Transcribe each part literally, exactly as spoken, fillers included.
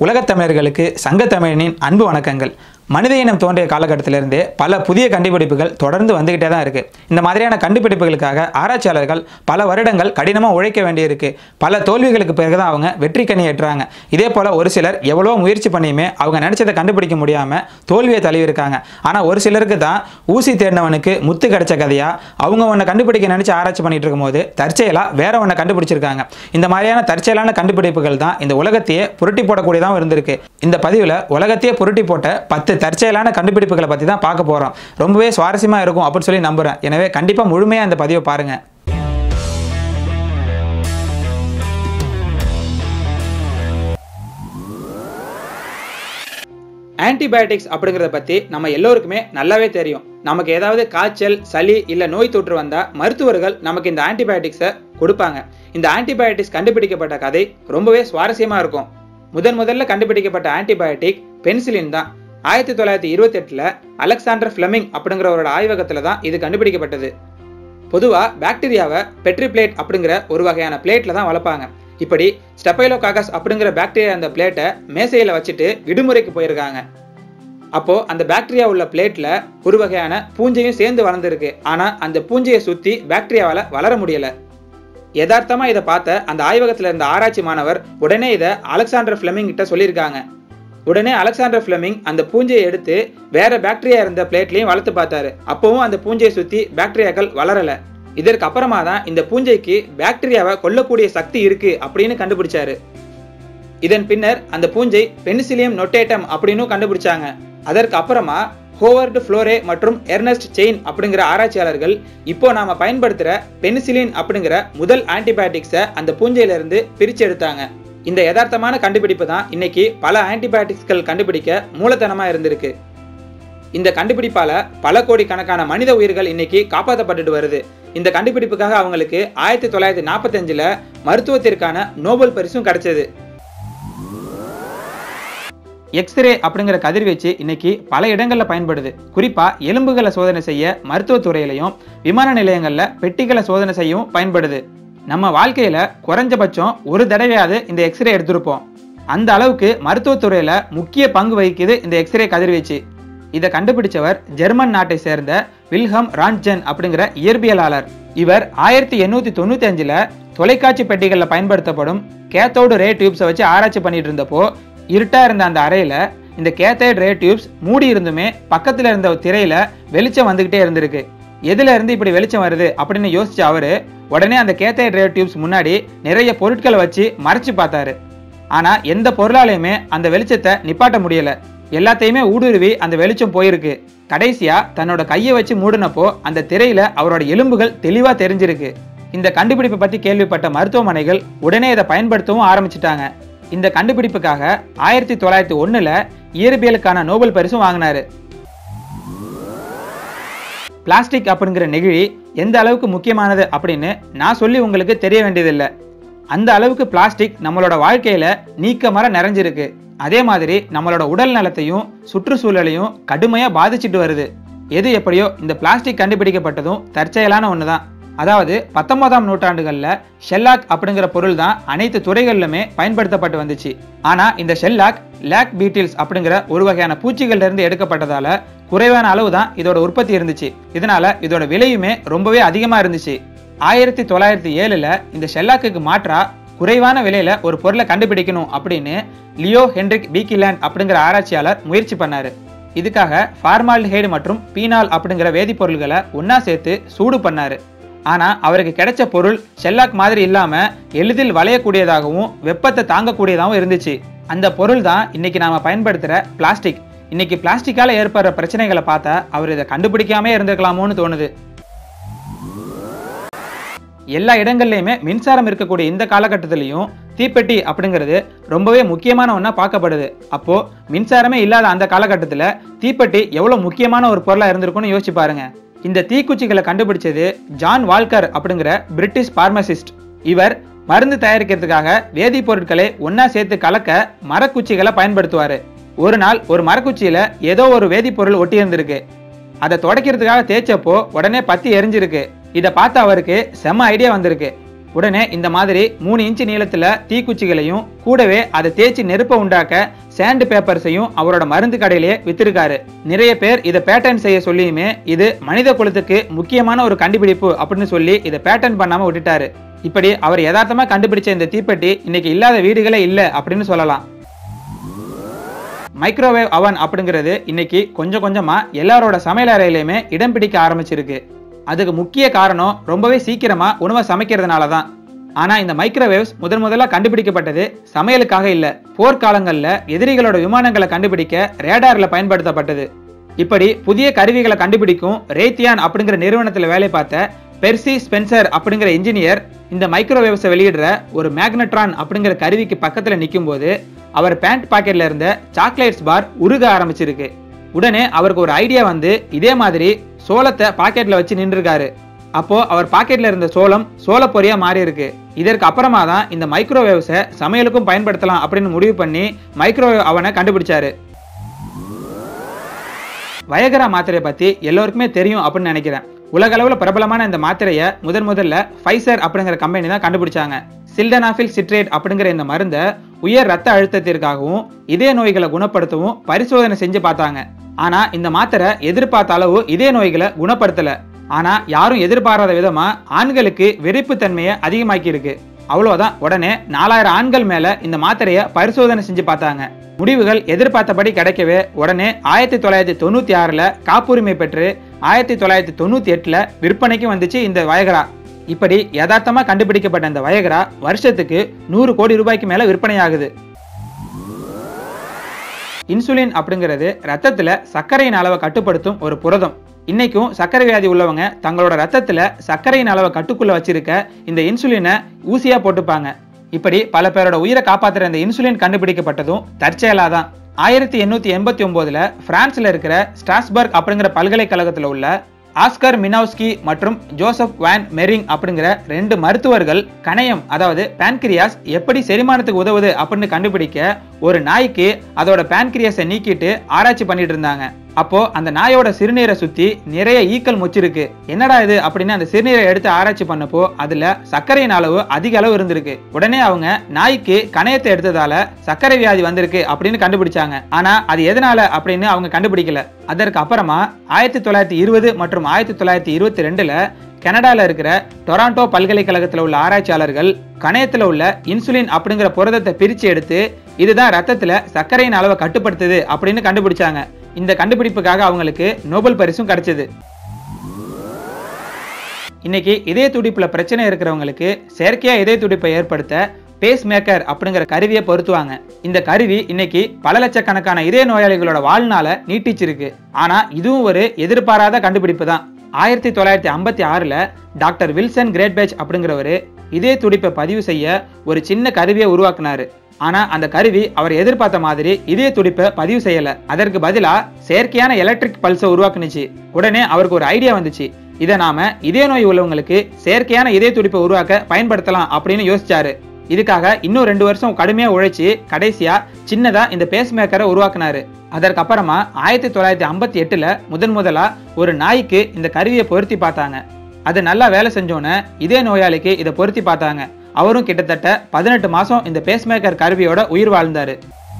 உலகத் தமிழர்களுக்கு சங்கத்தமிழனின் அன்பு வணக்கங்கள். மனித இனம் தோன்றிய காலகட்டத்திலிருந்தே பல புதிய கண்டுபிடிப்புகள் தொடர்ந்து வந்துகிட்டே தான் இருக்குது. இந்த மாதிரியான கண்டுபிடிப்புகளுக்காக ஆராய்ச்சியாளர்கள் பல வருடங்கள் கடினமாக உழைக்க வேண்டியிருக்கு. பல தோல்விகளுக்கு பிறகு தான் அவங்க வெற்றி கனி ஏற்றுறாங்க. இதே போல் ஒரு சிலர் எவ்வளோ முயற்சி பண்ணியுமே அவங்க நினச்சதை கண்டுபிடிக்க முடியாமல் தோல்வியை தழுவிருக்காங்க. ஆனால் ஒரு சிலருக்கு தான் ஊசி தேடினவனுக்கு முத்து கிடைச்ச கதையாக அவங்க ஒன்றை கண்டுபிடிக்க நினச்சி ஆராய்ச்சி பண்ணிட்டு இருக்கும்போது தற்செயலாக வேற ஒன்றை கண்டுபிடிச்சிருக்காங்க. இந்த மாதிரியான தற்செயலான கண்டுபிடிப்புகள் தான் இந்த உலகத்தையே புரட்டி போடக்கூடியதாக இருந்திருக்கு. இந்த பதிவில் உலகத்தையே புரட்டி போட்ட பத்து தற்செயலான கண்டுபிடிப்புகளை பற்றி தான் பார்க்க போகிறோம். ரொம்பவே சுவாரஸ்யமாக இருக்கும் அப்படின்னு சொல்லி நம்புகிறேன். எனவே கண்டிப்பாக முழுமையாக இந்த பதிவை பாருங்கள். ஆன்டிபயோட்டிக்ஸ் அப்படிங்கிறத பற்றி நம்ம எல்லோருக்குமே நல்லாவே தெரியும். நமக்கு ஏதாவது காய்ச்சல், சளி இல்லை நோய் தொற்று வந்தால் மருத்துவர்கள் நமக்கு இந்த ஆன்டிபயோட்டிக்ஸை கொடுப்பாங்க. இந்த ஆன்டிபயோட்டிக்ஸ் கண்டுபிடிக்கப்பட்ட கதை ரொம்பவே சுவாரஸ்யமாக இருக்கும். முதன் முதல்ல கண்டுபிடிக்கப்பட்ட ஆன்டிபயோட்டிக் பென்சிலின் தான். ஆயிரத்தி தொள்ளாயிரத்தி இருபத்தி எட்டுல அலெக்சாண்டர் ஃபிளெமிங் அப்படிங்கிறவரோட ஆய்வகத்துல தான் இது கண்டுபிடிக்கப்பட்டது. பொதுவா பாக்டீரியாவை பெட்ரி பிளேட் அப்படிங்கிற ஒரு வகையான பிளேட்ல தான் வளர்ப்பாங்க. இப்படி ஸ்டெபைலோகாக்கஸ் அப்படிங்கிற பாக்டீரியா அந்த பிளேட்டை மேசையில வச்சுட்டு விடுமுறைக்கு போயிருக்காங்க. அப்போ அந்த பாக்டீரியா உள்ள பிளேட்ல ஒரு வகையான பூஞ்சையும் சேர்ந்து வளர்ந்துருக்கு. ஆனா அந்த பூஞ்சையை சுத்தி பாக்டீரியாவால வளர முடியல. யதார்த்தமா இதை பார்த்த அந்த ஆய்வகத்துல இருந்த ஆராய்ச்சி மாணவர் உடனே இதை அலெக்சாண்டர் ஃபிளெமிங் கிட்ட சொல்லியிருக்காங்க. உடனே அலெக்சாண்டர் ஃபிளெமிங் அந்த பூஞ்சையை எடுத்து வேற பாக்டீரியா இருந்த பிளேட்லையும் வளர்த்து பார்த்தாரு. அப்பவும் அந்த பூஞ்சையை சுத்தி பாக்டீரியாக்கள் வளரல. இதற்கு அப்புறமா தான் இந்த பூஞ்சைக்கு பாக்டீரியாவை கொல்லக்கூடிய சக்தி இருக்கு அப்படின்னு கண்டுபிடிச்சாரு. இதன் பின்னர் அந்த பூஞ்சை பெனிசிலியம் நொட்டேட்டம் அப்படின்னு கண்டுபிடிச்சாங்க. அதற்கு அப்புறமா ஹோவர்டு ஃப்ளோரே மற்றும் எர்னஸ்ட் செயின் அப்படிங்கிற ஆராய்ச்சியாளர்கள் இப்போ நாம பயன்படுத்துற பெனிசிலின் அப்படிங்கிற முதல் ஆன்டிபயோட்டிக்ஸை அந்த பூஞ்சையில இருந்து பிரிச்சு எடுத்தாங்க. இந்த யதார்த்தமான கண்டுபிடிப்பு தான் இன்னைக்கு பல ஆன்டிபயோட்டிக்ஸ்கள் கண்டுபிடிக்க மூலதனமா இருந்திருக்கு. இந்த கண்டுபிடிப்பால பல கோடி கணக்கான மனித உயிர்கள் இன்னைக்கு காப்பாற்றப்பட்டு வருது. இந்த கண்டுபிடிப்புக்காக அவங்களுக்கு ஆயிரத்தி தொள்ளாயிரத்தி நாற்பத்தி அஞ்சுல மருத்துவத்திற்கான நோபல் பரிசும் கிடைச்சது. எக்ஸ்ரே அப்படிங்கிற கதிர்வீச்சு இன்னைக்கு பல இடங்கள்ல பயன்படுது. குறிப்பா எலும்புகளை சோதனை செய்ய மருத்துவத்துறையிலையும் விமான நிலையங்கள்ல பெட்டிகளை சோதனை செய்யவும் பயன்படுது. நம்ம வாழ்க்கையில குறைஞ்சபட்சம் ஒரு தடவையாவது இந்த எக்ஸ்ரே எடுத்திருப்போம். அந்த அளவுக்கு மருத்துவத்துறையில முக்கிய பங்கு வகிக்குது இந்த எக்ஸ்ரே கதிர்வீச்சு. இதை கண்டுபிடிச்சவர் ஜெர்மன் நாட்டை சேர்ந்த வில்ஹம் ரான்ட்ஜென் அப்படிங்கிற இயற்பியலாளர். இவர் ஆயிரத்தி எண்ணூத்தி தொண்ணூத்தி அஞ்சுல தொலைக்காட்சி பெட்டிகளில் பயன்படுத்தப்படும் கேத்தோடு ரே டியூப்ஸை வச்சு ஆராய்ச்சி பண்ணிட்டு இருந்தப்போ இருட்டா இருந்த அந்த அறையில இந்த கேத்தோடு ரே டியூப்ஸ் மூடி இருந்துமே பக்கத்துல இருந்த திரையில வெளிச்சம் வந்துகிட்டே இருந்திருக்கு. எதுல இருந்து இப்படி வெளிச்சம் வருது அப்படின்னு யோசிச்ச அவரு உடனே அந்த கேத்தோடு ரே டியூப்ஸ் முன்னாடி நிறைய பொருட்களை வச்சு மறைச்சு பார்த்தாரு. ஆனா எந்த பொருளாலையுமே அந்த வெளிச்சத்தை நிப்பாட்ட முடியல. எல்லாத்தையுமே ஊடுருவி அந்த வெளிச்சம் போயிருக்கு. கடைசியா தன்னோட கையை வச்சு மூடினப்போ அந்த திரையில அவரோட எலும்புகள் தெளிவா தெரிஞ்சிருக்கு. இந்த கண்டுபிடிப்பை பத்தி கேள்விப்பட்ட மருத்துவமனைகள் உடனே இதை பயன்படுத்தவும் ஆரம்பிச்சுட்டாங்க. இந்த கண்டுபிடிப்புக்காக ஆயிரத்தி தொள்ளாயிரத்தி ஒண்ணுல இயற்பியலுக்கான நோபல் பரிசும் வாங்கினாரு. பிளாஸ்டிக் அப்படிங்கிற நெகிழி எந்த அளவுக்கு முக்கியமானது அப்படின்னு நான் சொல்லி உங்களுக்கு தெரிய வேண்டியதில்லை. அந்த அளவுக்கு பிளாஸ்டிக் நம்மளோட வாழ்க்கையில நீக்கமர நிறைஞ்சிருக்கு. அதே மாதிரி நம்மளோட உடல் நலத்தையும் சுற்றுச்சூழலையும் கடுமையா பாதிச்சுட்டு வருது. எது எப்படியோ இந்த பிளாஸ்டிக் கண்டுபிடிக்கப்பட்டதும் தற்செயலான ஒண்ணுதான். அதாவது பத்தொன்பதாம் நூற்றாண்டுகள்ல ஷெல்லாக் அப்படிங்கிற பொருள் தான் அனைத்து துறைகளிலுமே பயன்படுத்தப்பட்டு வந்துச்சு. ஆனா இந்த ஷெல்லாக் லேக் பீட்டில்ஸ் அப்படிங்கிற ஒரு வகையான பூச்சிகள்ல இருந்து எடுக்கப்பட்டதால குறைவான அளவு தான் இதோட உற்பத்தி இருந்துச்சு. இதனால இதோட விலையுமே ரொம்பவே அதிகமா இருந்துச்சு. ஆயிரத்தி தொள்ளாயிரத்தி ஏழுல இந்த ஷெல்லாக்கு மாற்றா குறைவான விலையில ஒரு பொருளை கண்டுபிடிக்கணும் அப்படின்னு லியோ ஹென்ரிக் பீக்கிலேண்ட் அப்படிங்கிற ஆராய்ச்சியாளர் முயற்சி பண்ணாரு. இதுக்காக ஃபார்மால்டிஹைடு மற்றும் பீனால் அப்படிங்கிற வேதிப்பொருள்களை ஒன்னா சேர்த்து சூடு பண்ணாரு. ஆனா அவருக்கு கிடைச்ச பொருள் ஷெல்லாக் மாதிரி இல்லாம எளிதில் வளையக்கூடியதாகவும் வெப்பத்தை தாங்கக்கூடியதாகவும் இருந்துச்சு. அந்த பொருள் தான் இன்னைக்கு நாம பயன்படுத்துற பிளாஸ்டிக். இன்னைக்கு பிளாஸ்டிக்கால ஏற்படுற பிரச்சனைகளை பார்த்தா அவர் இதை கண்டுபிடிக்காம இருந்திருக்கலாமோன்னு தோணுது. எல்லா இடங்கள்லயுமே மின்சாரம் இருக்கக்கூடிய இந்த காலகட்டத்திலையும் தீப்பெட்டி அப்படிங்கிறது ரொம்பவே முக்கியமான ஒன்னா பார்க்கப்படுது. அப்போ மின்சாரமே இல்லாத அந்த காலகட்டத்துல தீப்பெட்டி எவ்வளவு முக்கியமான ஒரு பொருளா இருந்திருக்கும்னு யோசிச்சு பாருங்க. இந்த தீக்குச்சிகளை கண்டுபிடிச்சது ஜான் வால்கர் அப்படிங்கிற பிரிட்டிஷ் பார்மசிஸ்ட். இவர் மருந்து தயாரிக்கிறதுக்காக வேதிப்பொருட்களை ஒன்னா சேர்த்து கலக்க மரக்குச்சிகளை பயன்படுத்துவாரு. ஒரு நாள் ஒரு மரக்குச்சியில ஏதோ ஒரு வேதிப்பொருள் ஒட்டி இருந்திருக்கு. அதை துடைக்கிறதுக்காக தேய்ச்சப்போ உடனே பத்தி எரிஞ்சிருக்கு. இதை பார்த்து அவருக்கு செம்ம ஐடியா வந்திருக்கு. உடனே இந்த மாதிரி மூணு இன்ச்சு நீளத்துல தீக்குச்சிகளையும் கூடவே அதை தேய்ச்சி நெருப்ப உண்டாக்க சாண்ட் பேப்பர்ஸையும் அவரோட மருந்து கடையிலேயே வித்திருக்காரு. நிறைய பேர் இதை பேட்டன் செய்ய சொல்லியுமே இது மனித குலத்துக்கு முக்கியமான ஒரு கண்டுபிடிப்பு அப்படின்னு சொல்லி இதை பேட்டன் பண்ணாம விட்டுட்டாரு. இப்படி அவர் யதார்த்தமா கண்டுபிடிச்ச இந்த தீப்பெட்டி இன்னைக்கு இல்லாத வீடுகளே இல்ல அப்படின்னு சொல்லலாம். மைக்ரோவேவ் அவன் அப்படிங்கிறது இன்னைக்கு கொஞ்சம் கொஞ்சமா எல்லாரோட சமையல் அறையிலுமே இடம் பிடிக்க ஆரம்பிச்சிருக்கு. அதுக்கு முக்கிய காரணம் ரொம்பவே சீக்கிரமா உணவை சமைக்கிறதுனால தான். ஆனா இந்த மைக்ரோவேவ்ஸ் முதன் முதலா கண்டுபிடிக்கப்பட்டது சமையலுக்காக இல்ல, போர்க்காலங்கள்ல எதிரிகளோட விமானங்களை கண்டுபிடிக்க ரேடார்ல பயன்படுத்தப்பட்டது. இப்படி புதிய கருவிகளை கண்டுபிடிக்கும் ரேத்தியான் அப்படிங்கிற நிறுவனத்துல வேலை பார்த்த பெர்சி ஸ்பென்சர் அப்படிங்கிற இன்ஜினியர் இந்த மைக்ரோவேவ்ஸை வெளியிடுற ஒரு மேக்னட்ரான் அப்படிங்கிற கருவிக்கு பக்கத்துல நிற்கும் போது அவர் பேண்ட் பாக்கெட்ல இருந்த சாக்லேட்ஸ் பார் உருக ஆரம்பிச்சிருக்கு. உடனே அவருக்கு ஒரு ஐடியா வந்து இதே மாதிரி சோளத்தை பாக்கெட்ல வச்சு நின்றுருக்காரு. அப்போ அவர் பாக்கெட்ல இருந்த சோளம் சோள பொரியா மாறி இருக்கு. இதற்கு அப்புறமா தான் இந்த மைக்ரோவேவ்ஸை சமையலுக்கும் பயன்படுத்தலாம் அப்படின்னு முடிவு பண்ணி மைக்ரோவேவ் அவனை கண்டுபிடிச்சாரு. வயகரா மாத்திரையை பத்தி எல்லோருக்குமே தெரியும் அப்படின்னு நினைக்கிறேன். உலக அளவுல பிரபலமான இந்த மாத்திரையை முதன் முதல்ல ஃபைசர் அப்படிங்கிற கம்பெனி தான் கண்டுபிடிச்சாங்க. சில்டனாஃபில் சிட்ரேட் அப்படிங்கிற இந்த மருந்தை உயர் ரத்த அழுத்தத்திற்காகவும் இதய நோய்களை குணப்படுத்தவும் பரிசோதனை செஞ்சு பார்த்தாங்க. ஆனா இந்த மாத்திரை எதிர்பார்த்த அளவு இதய நோய்களை குணப்படுத்தல. ஆனா யாரும் எதிர்பாராத விதமா ஆண்களுக்கு வெறுப்பு தன்மையை அதிகமாக்கி இருக்கு. அவ்வளவுதான். உடனே நாலாயிரம் ஆண்கள் மேல இந்த மாத்திரையை பரிசோதனை செஞ்சு பார்த்தாங்க. முடிவுகள் எதிர்பார்த்தபடி கிடைக்கவே உடனே ஆயிரத்தி தொள்ளாயிரத்தி தொண்ணூத்தி ஆறுல காப்புரிமை பெற்று ஆயிரத்தி தொள்ளாயிரத்தி தொண்ணூத்தி எட்டுல விற்பனைக்கு வந்துச்சு இந்த வயகரா. இப்படி யதார்த்தமா கண்டுபிடிக்கப்பட்ட இந்த வயகரா வருஷத்துக்கு நூறு கோடி ரூபாய்க்கு மேல விற்பனை ஆகுது. இன்சுலின் அப்படிங்கிறது ரத்தத்துல சர்க்கரையின் அளவை கட்டுப்படுத்தும் ஒரு புரதம். இன்னைக்கும் சர்க்கரை வியாதி உள்ளவங்க தங்களோட ரத்தத்துல சர்க்கரையின் அளவை கட்டுக்குள்ள வச்சிருக்க இந்த இன்சுலினை ஊசியா போட்டுப்பாங்க. இப்படி பல பேரோட உயிரை காப்பாற்றுற இந்த இன்சுலின் கண்டுபிடிக்கப்பட்டதும் தற்செயலாதான். ஆயிரத்தி எண்ணூத்தி எண்பத்தி ஒன்பதுல பிரான்ஸ்ல இருக்கிற ஸ்ட்ராஸ்பர்க் அப்படிங்கிற பல்கலைக்கழகத்துல உள்ள ஆஸ்கர் மினோவ்ஸ்கி மற்றும் ஜோசப் வான் மெரிங் அப்படிங்கிற ரெண்டு மருத்துவர்கள் கணையம் அதாவது பான்கிரியாஸ் எப்படி செரிமானத்துக்கு உதவுது அப்படின்னு கண்டுபிடிக்க ஒரு நாய்க்கு அதோட பான்கிரியாஸை நீக்கிட்டு ஆராய்ச்சி பண்ணிட்டு இருந்தாங்க. அப்போ அந்த நாயோட சிறுநீரை சுத்தி நிறைய ஈக்கள் முச்சிருக்கு. என்னடா இது அப்படின்னு அந்த சிறுநீரை எடுத்து ஆராய்ச்சி பண்ணப்போ அதுல சர்க்கரையின் அளவு அதிக அளவு இருந்திருக்கு. உடனே அவங்க நாய்க்கு கணையத்தை எடுத்ததால சர்க்கரை வியாதி வந்திருக்கு அப்படின்னு கண்டுபிடிச்சாங்க. ஆனா அது எதனால அப்படின்னு அவங்க கண்டுபிடிக்கல. அதற்கு அப்புறமா ஆயிரத்தி தொள்ளாயிரத்தி இருபது மற்றும் ஆயிரத்தி தொள்ளாயிரத்தி இருபத்தி ரெண்டுல கனடால இருக்கிற டொராண்டோ பல்கலைக்கழகத்துல உள்ள ஆராய்ச்சியாளர்கள் கணையத்துல உள்ள இன்சுலின் அப்படிங்கிற புரதத்தை பிரிச்சு எடுத்து இதுதான் ரத்தத்துல சர்க்கரையின் அளவை கட்டுப்படுத்துது அப்படின்னு கண்டுபிடிச்சாங்க. இந்த கண்டுபிடிப்புக்காக அவங்களுக்கு நோபல் பரிசும் கிடைச்சது. இன்னைக்கு இதய துடிப்புல பிரச்சனை இருக்கிறவங்களுக்கு செயற்கையா இதய துடிப்பை ஏற்படுத்த பேஸ் மேக்கர் அப்படிங்கிற கருவியை பொருத்துவாங்க. இந்த கருவி இன்னைக்கு பல லட்சக்கணக்கான இதய நோயாளிகளோட வாழ்நாள நீட்டிச்சிருக்கு. ஆனா இதுவும் ஒரு எதிர்பாராத கண்டுபிடிப்பு தான். ஆயிரத்தி தொள்ளாயிரத்தி ஐம்பத்தி ஆறுல டாக்டர் வில்சன் கிரேட்பேச் அப்படிங்கிறவரு இதய துடிப்பை பதிவு செய்ய ஒரு சின்ன கருவியை உருவாக்குனாரு. ஆனா அந்த கருவி அவர் எதிர்பார்த்த மாதிரி இதய துடிப்பை பதிவு செய்யல. அதற்கு பதிலா செயற்கையான எலக்ட்ரிக் பல்ஸை உருவாக்குனுச்சு. உடனே அவருக்கு ஒரு ஐடியா வந்துச்சு. இதை நாம இதய நோய் உள்ளவங்களுக்கு செயற்கையான இதய துடிப்பை உருவாக்க பயன்படுத்தலாம் அப்படின்னு யோசிச்சாரு. இதுக்காக இன்னும் ரெண்டு வருஷம் கடுமையா உழைச்சி கடைசியா சின்னதா இந்த பேஸ் மேக்கரை உருவாக்குனாரு. அதற்கு அப்புறமா ஆயிரத்தி தொள்ளாயிரத்தி ஐம்பத்தி எட்டுல முதன் முதலா ஒரு நாய்க்கு இந்த கருவியை பொருத்தி பார்த்தாங்க. அது நல்லா வேலை செஞ்சோன்னு இதே நோயாளிக்கு இதை பொருத்தி பார்த்தாங்க. அவரும் கிட்டத்தட்ட பதினெட்டு மாசம் இந்த பேஸ்மேக்கர் கருவியோட உயிர் வாழ்ந்தாரு.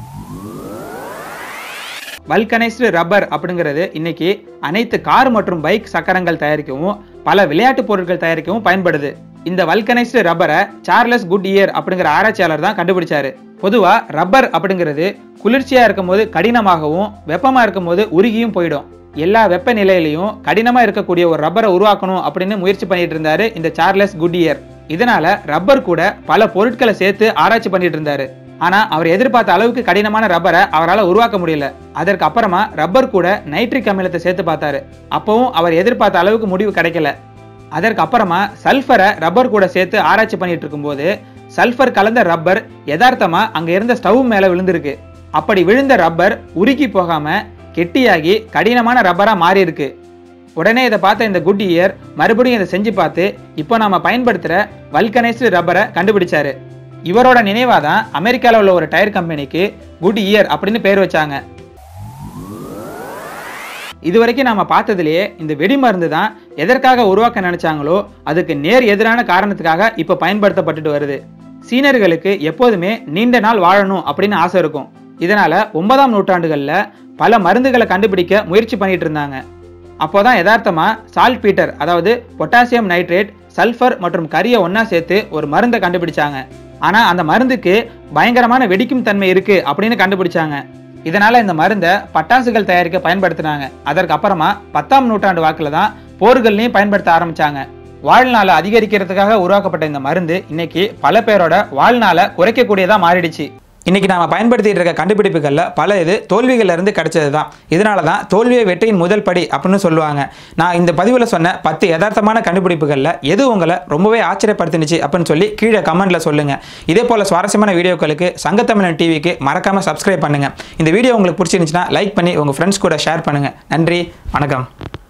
வல்கனைஸ்டு ரப்பர் அப்படிங்கிறது இன்னைக்கு அனைத்து கார் மற்றும் பைக் சக்கரங்கள் தயாரிக்கவும் பல விளையாட்டு பொருட்கள் தயாரிக்கவும் பயன்படுது. இந்த வல்கனைஸ்டு ரப்பரை சார்லஸ் குட்இயர் அப்படிங்கிற ஆராய்ச்சியாளர் தான் கண்டுபிடிச்சாரு. பொதுவா ரப்பர் அப்படிங்கிறது குளிர்ச்சியா இருக்கும் போது கடினமாகவும் வெப்பமா இருக்கும் போது உருகியும் போயிடும். எல்லா வெப்ப நிலையிலையும் கடினமா இருக்கக்கூடிய ஒரு ரப்பரை உருவாக்கணும் அப்படின்னு முயற்சி பண்ணிட்டு இருந்தாரு இந்த சார்லஸ் குட்இயர். இதனால ரப்பர் கூட பல பொருட்களை சேர்த்து ஆராய்ச்சி பண்ணிட்டு இருந்தாரு. ஆனா அவர் எதிர்பார்த்த அளவுக்கு கடினமான ரப்பரை அவரால் உருவாக்க முடியல. அதற்கு அப்புறமா ரப்பர் கூட நைட்ரிக் அமிலத்தை சேர்த்து பார்த்தாரு. அப்பவும் அவர் எதிர்பார்த்த அளவுக்கு முடிவு கிடைக்கல. அதற்கு அப்புறமா சல்ஃபரை ரப்பர் கூட சேர்த்து ஆராய்ச்சி பண்ணிட்டு இருக்கும் போது சல்ஃபர் கலந்த ரப்பர் யதார்த்தமா அங்க இருந்த ஸ்டவ் மேல விழுந்திருக்கு. அப்படி விழுந்த ரப்பர் உருகி போகாம கெட்டியாகி கடினமான ரப்பரா மாறி இருக்கு. உடனே இதை பார்த்த இந்த குட்இயர் மறுபடியும் இதை செஞ்சு பார்த்து இப்போ நாம பயன்படுத்துற வல்கனைஸ்டு ரப்பரை கண்டுபிடிச்சாரு. இவரோட நினைவாதான் அமெரிக்காவில் உள்ள ஒரு டயர் கம்பெனிக்கு குட்இயர் அப்படின்னு பேர் வச்சாங்க. இதுவரைக்கும் நாம பார்த்ததுலயே இந்த வெடிமருந்து தான் எதற்காக உருவாக்க நினைச்சாங்களோ அதுக்கு நேர் எதிரான காரணத்துக்காக இப்ப பயன்படுத்தப்பட்டுட்டு வருது. சீனர்களுக்கு எப்போதுமே நீண்ட நாள் வாழணும் அப்படின்னு ஆசை இருக்கும். இதனால ஒன்பதாம் நூற்றாண்டுகள்ல பல மருந்துகளை கண்டுபிடிக்க முயற்சி பண்ணிட்டு இருந்தாங்க. அப்போதான் யதார்த்தமா சால்ட் பீட்டர், அதாவது பொட்டாசியம் நைட்ரேட், சல்ஃபர் மற்றும் கரியை ஒன்னா சேர்த்து ஒரு மருந்தை கண்டுபிடிச்சாங்க. ஆனா அந்த மருந்துக்கு பயங்கரமான வெடிக்கும் தன்மை இருக்கு அப்படின்னு கண்டுபிடிச்சாங்க. இதனால இந்த மருந்தை பட்டாசுகள் தயாரிக்க பயன்படுத்தினாங்க. அதற்கு அப்புறமா பத்தாம் நூற்றாண்டு வாக்குல தான் போர்கள்லையும் பயன்படுத்த ஆரம்பிச்சாங்க. வாழ்நாளை அதிகரிக்கிறதுக்காக உருவாக்கப்பட்ட இந்த மருந்து இன்னைக்கு பல பேரோட வாழ்நாளை குறைக்கக்கூடியதா மாறிடுச்சு. இன்னைக்கு நாம பயன்படுத்திட்டு இருக்க கண்டுபிடிப்புகள்ல பல இது தோல்விகள்ல இருந்து கிடைச்சது தான். இதனால தான் தோல்வியை வெற்றியின் முதல் படி அப்படின்னு சொல்லுவாங்க. நான் இந்த பதிவுல சொன்ன பத்து யதார்த்தமான கண்டுபிடிப்புகள்ல எது உங்களை ரொம்பவே ஆச்சரியப்படுத்தினுச்சு அப்படின்னு சொல்லி கீழே கமெண்ட்ல சொல்லுங்க. இதே போல சுவாரஸ்யமான வீடியோக்களுக்கு சங்கத்தமிழன் டிவிக்கு மறக்காம சப்ஸ்கிரைப் பண்ணுங்க. இந்த வீடியோ உங்களுக்கு பிடிச்சிருந்துச்சுன்னா லைக் பண்ணி உங்க ஃப்ரெண்ட்ஸ் கூட ஷேர் பண்ணுங்க. நன்றி, வணக்கம்.